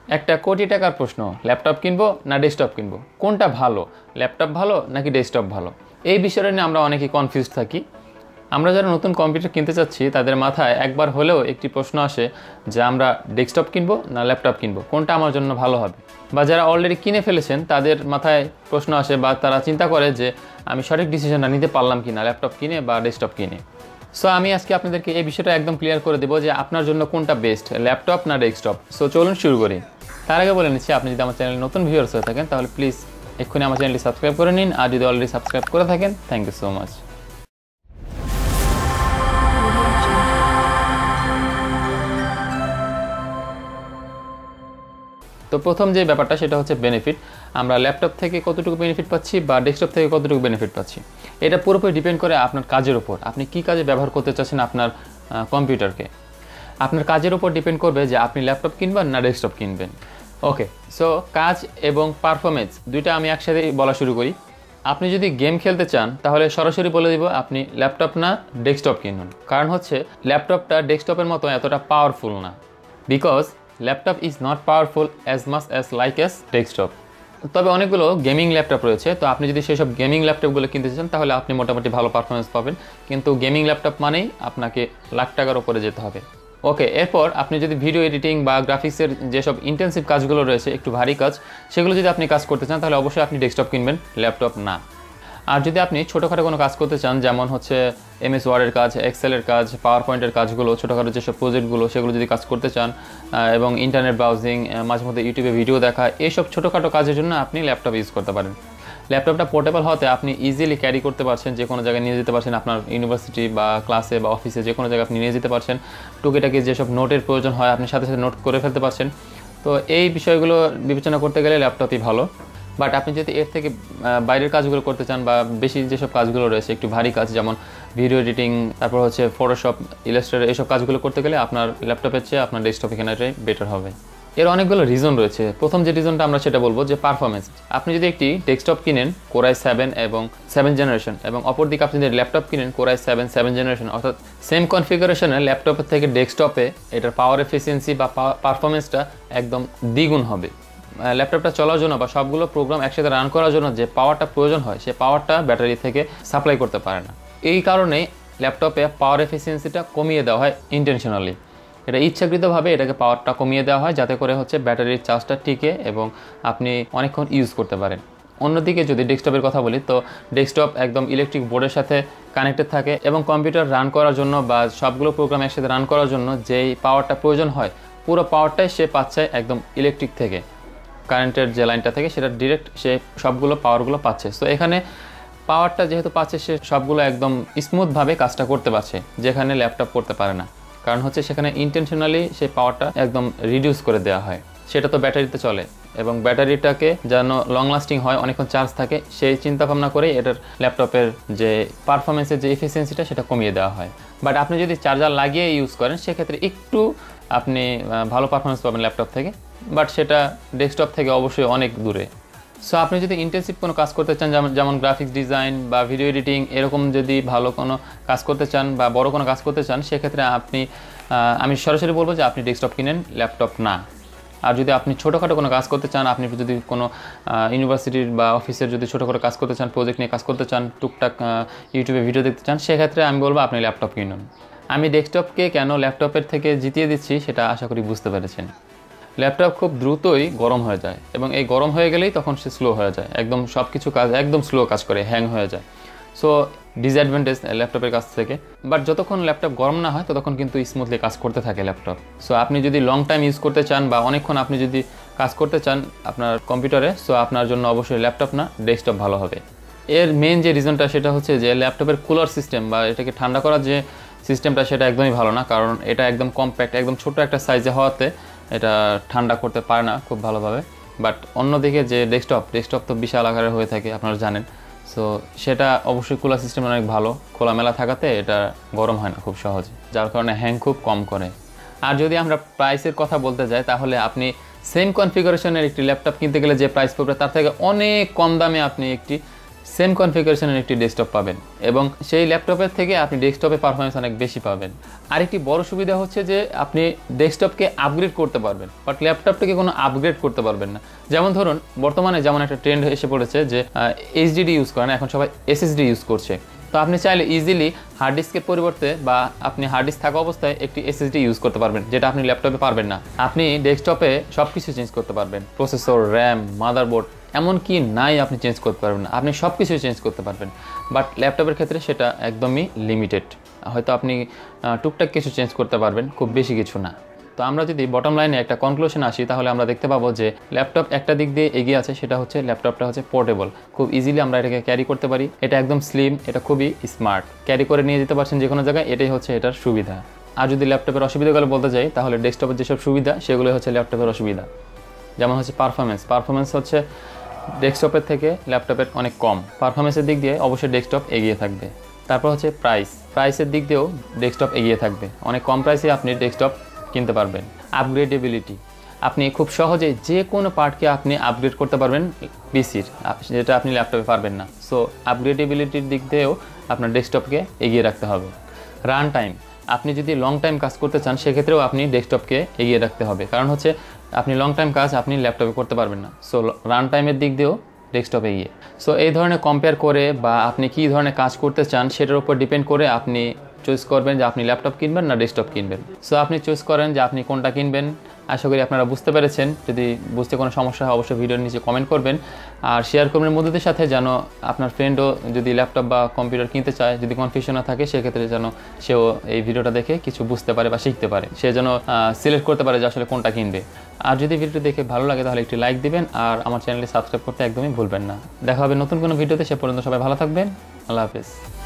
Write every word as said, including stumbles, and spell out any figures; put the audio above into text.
একটা কোটি টাকার প্রশ্ন, ল্যাপটপ কিনবো না ডেস্কটপ কিনবো, কোনটা ভালো, ল্যাপটপ ভালো নাকি ডেস্কটপ ভালো? এই বিষয়টা নিয়ে আমরা অনেকেই কনফিউজ থাকি। আমরা যারা নতুন কম্পিউটার কিনতে চাচ্ছি তাদের মাথায় একবার হলেও একটি প্রশ্ন আসে যে আমরা ডেস্কটপ কিনবো না ল্যাপটপ কিনবো, কোনটা আমার জন্য ভালো হবে। বা যারা অলরেডি কিনে ফেলেছেন তাদের মাথায় প্রশ্ন আসে বা তারা চিন্তা করে যে আমি সঠিক ডিসিশনটা নিতে পারলাম কি না ল্যাপটপ কিনে বা ডেস্কটপ কিনে। সো আমি আজকে আপনাদেরকে এই বিষয়টা একদম ক্লিয়ার করে দেবো যে আপনার জন্য কোনটা বেস্ট, ল্যাপটপ না ডেস্কটপ। সো চলুন শুরু করি। তার আগে বলে নিচ্ছি, আপনি যদি আমার চ্যানেলে নতুন ভিউয়ার্স হয়ে থাকেন তাহলে প্লিজ এক্ষুনি আমার চ্যানেলটি সাবস্ক্রাইব করে নিন, আর যদি অলরেডি সাবস্ক্রাইব করে থাকেন থ্যাংক ইউ সো মাচ। তো প্রথম যে ব্যাপারটা সেটা হচ্ছে বেনিফিট। আমরা ল্যাপটপ থেকে কতটুকু বেনিফিট পাচ্ছি বা ডেস্কটপ থেকে কতটুকু বেনিফিট পাচ্ছি, এটা পুরোপুরি ডিপেন্ড করে আপনার কাজের উপর। আপনি কি কাজে ব্যবহার করতে চাচ্ছেন আপনার কম্পিউটারকে, আপনার কাজের উপর ডিপেন্ড করবে যে আপনি ল্যাপটপ কিনবেন না ডেস্কটপ কিনবেন। ওকে, সো কাজ এবং পারফরমেন্স দুইটা আমি একসাথে বলা শুরু করি। আপনি যদি গেম খেলতে চান তাহলে সরাসরি বলে দিব আপনি ল্যাপটপ না ডেস্কটপ কিনুন। কারণ হচ্ছে ল্যাপটপটা ডেস্কটপের মতো এতটা পাওয়ারফুল না, because laptop is not powerful as much as like as desktop. তবে অনেকগুলো গেমিং ল্যাপটপ রয়েছে, তো আপনি যদি সেসব গেমিং ল্যাপটপগুলো কিনতে চান তাহলে আপনি মোটামুটি ভালো পারফরমেন্স পাবেন, কিন্তু গেমিং ল্যাপটপ মানেই আপনাকে লাখ টাকার উপরে যেতে হবে। ওকে, এরপর আপনি যদি ভিডিও এডিটিং বা গ্রাফিক্সের যেসব ইন্টেন্সিভ কাজগুলো রয়েছে, একটু ভারী কাজ, সেগুলো যদি আপনি কাজ করতে চান তাহলে অবশ্যই আপনি ডেস্কটপ কিনবেন, ল্যাপটপ না। আর যদি আপনি ছোটোখাটো কোনো কাজ করতে চান, যেমন হচ্ছে এমএস ওয়ার্ডের কাজ, এক্সেলের কাজ, পাওয়ার পয়েন্টের কাজগুলো, ছোটোখাটো যেসব প্রজেক্টগুলো সেগুলো যদি কাজ করতে চান, এবং ইন্টারনেট ব্রাউজিং, মাঝে মধ্যে ইউটিউবে ভিডিও দেখা, এইসব ছোটোখাটো কাজের জন্য আপনি ল্যাপটপ ইউজ করতে পারেন। ল্যাপটপটা পোর্টেবল হতে আপনি ইজিলি ক্যারি করতে পারছেন, যে কোনো জায়গায় নিয়ে যেতে পারছেন, আপনার ইউনিভার্সিটি বা ক্লাসে বা অফিসে যে কোনো জায়গায় আপনি নিয়ে যেতে পারছেন। টুকিটাকি যেসব নোটের প্রয়োজন হয় আপনি সাথে সাথে নোট করে ফেলতে পারছেন। তো এই বিষয়গুলো বিবেচনা করতে গেলে ল্যাপটপই ভালো। বাট আপনি যদি এর থেকে বাইরের কাজগুলো করতে চান বা বেশি যেসব কাজগুলো রয়েছে একটু ভারী কাজ, যেমন ভিডিও এডিটিং, তারপর হচ্ছে ফটোশপ, ইলাস্ট্রেটর, এইসব কাজগুলো করতে গেলে আপনার ল্যাপটপের চেয়ে আপনার ডেস্কটপে কেনাটাই বেটার হবে। এর অনেকগুলো রিজন রয়েছে। প্রথম যে রিজনটা আমরা সেটা বলবো যে পারফরমেন্স। আপনি যদি একটি ডেস্কটপ কিনেন কোরাই সেভেন এবং সেভেন জেনারেশন, এবং অপরদিকে আপনি যদি ল্যাপটপ কিনেন কোরাই সেভেন সেভেন জেনারেশন, অর্থাৎ সেম কনফিগারেশনে ল্যাপটপের থেকে ডেস্কটপে এটার পাওয়ার এফিসিয়েন্সি বা পারফরমেন্সটা একদম দ্বিগুণ হবে। ল্যাপটপটা চলার জন্য বা সবগুলো প্রোগ্রাম একসাথে রান করার জন্য যে পাওয়ারটা প্রয়োজন হয় সে পাওয়ারটা ব্যাটারি থেকে সাপ্লাই করতে পারে না। এই কারণেই ল্যাপটপে পাওয়ার এফিসিয়েন্সিটা কমিয়ে দেওয়া হয় ইন্টেনশনালি। এটা ইচ্ছাকৃতভাবে এটাকে পাওয়ারটা কমিয়ে দেওয়া হয় যাতে করে হচ্ছে ব্যাটারির চার্জটা টিকে এবং আপনি অনেকক্ষণ ইউজ করতে পারেন। অন্যদিকে যদি ডেস্কটপের কথা বলি, তো ডেস্কটপ একদম ইলেকট্রিক বোর্ডের সাথে কানেক্টেড থাকে এবং কম্পিউটার রান করার জন্য বা সবগুলো প্রোগ্রাম একসাথে রান করার জন্য যেই পাওয়ারটা প্রয়োজন হয় পুরো পাওয়ারটাই সে পাচ্ছে একদম ইলেকট্রিক থেকে, কারেন্টের যে লাইনটা থেকে সেটা ডিরেক্ট সে সবগুলো পাওয়ারগুলো পাচ্ছে। সো এখানে পাওয়ারটা যেহেতু পাচ্ছে সে সবগুলো একদম স্মুথভাবে কাজটা করতে পারছে, যেখানে ল্যাপটপ করতে পারে না। কারণ হচ্ছে সেখানে ইন্টেনশনালি সেই পাওয়ারটা একদম রিডিউস করে দেওয়া হয়। সেটা তো ব্যাটারিতে চলে এবং ব্যাটারিটাকে যেন লং লাস্টিং হয়, অনেকক্ষণ চার্জ থাকে, সেই চিন্তা ভাবনা করেই এটার ল্যাপটপের যে পারফরমেন্সের যে এফিসিয়েন্সিটা সেটা কমিয়ে দেওয়া হয়। বাট আপনি যদি চার্জার লাগিয়ে ইউজ করেন সেক্ষেত্রে একটু আপনি ভালো পারফরমেন্স পাবেন ল্যাপটপ থেকে, বাট সেটা ডেস্কটপ থেকে অবশ্যই অনেক দূরে। সো আপনি যদি ইন্টেন্সিভ কোনো কাজ করতে চান, যেমন যেমন গ্রাফিক্স ডিজাইন বা ভিডিও এডিটিং, এরকম যদি ভালো কোনো কাজ করতে চান বা বড় কোনো কাজ করতে চান সেক্ষেত্রে আপনি আমি সরাসরি বলবো যে আপনি ডেস্কটপ কিনেন, ল্যাপটপ না। আর যদি আপনি ছোটোখাটো কোনো কাজ করতে চান, আপনি যদি কোনো ইউনিভার্সিটির বা অফিসের যদি ছোটোখাটো কাজ করতে চান, প্রজেক্ট নিয়ে কাজ করতে চান, টুকটাক ইউটিউবে ভিডিও দেখতে চান, সেক্ষেত্রে আমি বলবো আপনি ল্যাপটপ কিনুন। আমি ডেস্কটপকে কেন ল্যাপটপের থেকে জিতিয়ে দিচ্ছি সেটা আশা করি বুঝতে পেরেছেন। ল্যাপটপ খুব দ্রুতই গরম হয়ে যায় এবং এই গরম হয়ে গেলেই তখন সে স্লো হয়ে যায়, একদম সব কিছু কাজ একদম স্লো কাজ করে, হ্যাং হয়ে যায়। সো ডিসঅ্যাডভান্টেজ ল্যাপটপের কাছ থেকে। বাট যতক্ষণ ল্যাপটপ গরম না হয় ততক্ষণ কিন্তু স্মুথলি কাজ করতে থাকে ল্যাপটপ। সো আপনি যদি লং টাইম ইউজ করতে চান বা অনেকক্ষণ আপনি যদি কাজ করতে চান আপনার কম্পিউটারে, সো আপনার জন্য অবশ্যই ল্যাপটপ না ডেস্কটপ ভালো হবে। এর মেন যে রিজনটা সেটা হচ্ছে যে ল্যাপটপের কুলার সিস্টেম বা এটাকে ঠান্ডা করার যে সিস্টেমটা সেটা একদমই ভালো না, কারণ এটা একদম কম্প্যাক্ট, একদম ছোটো একটা সাইজে হওয়াতে এটা ঠান্ডা করতে পারে না খুব ভালোভাবে। বাট অন্যদিকে যে ডেস্কটপ ডেস্কটপ তো বিশাল আকারের হয়ে থাকে আপনারা জানেন, সো সেটা অবশ্যই কুলার সিস্টেম অনেক ভালো, খোলামেলা থাকাতে এটা গরম হয় না খুব সহজে, যার কারণে হ্যাং খুব কম করে। আর যদি আমরা প্রাইসের কথা বলতে যাই তাহলে আপনি সেম কনফিগারেশনের একটি ল্যাপটপ কিনতে গেলে যে প্রাইস পড়বে তার থেকে অনেক কম দামে আপনি একটি সেম কনফিগারেশনের একটি ডেস্কটপ পাবেন এবং সেই ল্যাপটপের থেকে আপনি ডেস্কটপে পারফরমেন্স অনেক বেশি পাবেন। আরেকটি বড় সুবিধা হচ্ছে যে আপনি ডেস্কটপকে আপগ্রেড করতে পারবেন, বাট ল্যাপটপটাকে কোনো আপগ্রেড করতে পারবেন না। যেমন ধরুন বর্তমানে যেমন একটা ট্রেন্ড এসে পড়েছে যে এইচডিডি ইউজ করে না, এখন সবাই এসএসডি ইউজ করছে। তো আপনি চাইলে ইজিলি হার্ড ডিস্কের পরিবর্তে বা আপনি হার্ড ডিস্ক থাকা অবস্থায় একটি এসএসডি ইউজ করতে পারবেন, যেটা আপনি ল্যাপটপে পারবেন না। আপনি ডেস্কটপে সব কিছু চেঞ্জ করতে পারবেন, প্রসেসর, র্যাম, মাদারবোর্ড, এমনকি নাই আপনি চেঞ্জ করতে পারবেন না, আপনি সব কিছুই চেঞ্জ করতে পারবেন। বাট ল্যাপটপের ক্ষেত্রে সেটা একদমই লিমিটেড। হয়তো আপনি টুকটাক কিছু চেঞ্জ করতে পারবেন, খুব বেশি কিছু না। তো আমরা যদি বটম লাইনে একটা কনক্লুশন আসি, তাহলে আমরা দেখতে পাবো যে ল্যাপটপ একটা দিক দিয়ে এগিয়ে আছে, সেটা হচ্ছে ল্যাপটপটা হচ্ছে পোর্টেবল। খুব ইজিলি আমরা এটাকে ক্যারি করতে পারি, এটা একদম স্লিম, এটা খুবই স্মার্ট, ক্যারি করে নিয়ে যেতে পারছেন যে কোনো জায়গায়, এটাই হচ্ছে এটার সুবিধা। আর যদি ল্যাপটপের অসুবিধাগুলো বলতে যাই, তাহলে ডেস্কটপের যেসব সুবিধা সেগুলো হচ্ছে ল্যাপটপের অসুবিধা। যেমন হচ্ছে পারফরমেন্স, পারফরমেন্স হচ্ছে ডেস্কটপের থেকে ল্যাপটপের অনেক কম। পারফরমেন্সের দিক দিয়ে অবশ্যই ডেস্কটপ এগিয়ে থাকবে। তারপর হচ্ছে প্রাইস, প্রাইসের দিক দিয়েও ডেস্কটপ এগিয়ে থাকবে, অনেক কম প্রাইসে আপনি ডেস্কটপ কিনতে পারবেন। আপগ্রেডেবিলিটি, আপনি খুব সহজে যে কোনো পার্টকে আপনি আপগ্রেড করতে পারবেন পিসির, যেটা আপনি ল্যাপটপে পারবেন না। সো আপগ্রেডেবিলিটির দিক দিয়েও আপনার ডেস্কটপকে এগিয়ে রাখতে হবে। রান টাইম, আপনি যদি লং টাইম কাজ করতে চান সেক্ষেত্রেও আপনি ডেস্কটপকে এগিয়ে রাখতে হবে, কারণ হচ্ছে আপনি লং টাইম কাজ আপনি ল্যাপটপে করতে পারবেন না। সো রান টাইমের দিক দিয়েও ডেস্কটপে গিয়ে সো এই ধরনের কম্পেয়ার করে বা আপনি কী ধরনের কাজ করতে চান সেটার উপর ডিপেন্ড করে আপনি চুজ করবেন যে আপনি ল্যাপটপ কিনবেন না ডেস্কটপ কিনবেন। সো আপনি চুজ করেন যে আপনি কোনটা কিনবেন। আশা করি আপনারা বুঝতে পেরেছেন। যদি বুঝতে কোনো সমস্যা হয় অবশ্যই ভিডিওর নিচে কমেন্ট করবেন আর শেয়ার করবেন বন্ধুদের সাথে, যেন আপনার ফ্রেন্ডও যদি ল্যাপটপ বা কম্পিউটার কিনতে চায়, যদি কনফিউশন না থাকে, সেক্ষেত্রে যেন সেও এই ভিডিওটা দেখে কিছু বুঝতে পারে বা শিখতে পারে, সে যেন সিলেক্ট করতে পারে যে আসলে কোনটা কিনবে। আর যদি ভিডিওটি দেখে ভালো লাগে তাহলে একটি লাইক দিবেন আর আমার চ্যানেলটি সাবস্ক্রাইব করতে একদমই ভুলবেন না। দেখা হবে নতুন কোনো ভিডিওতে, সে পর্যন্ত সবাই ভালো থাকবেন। আল্লাহ হাফেজ।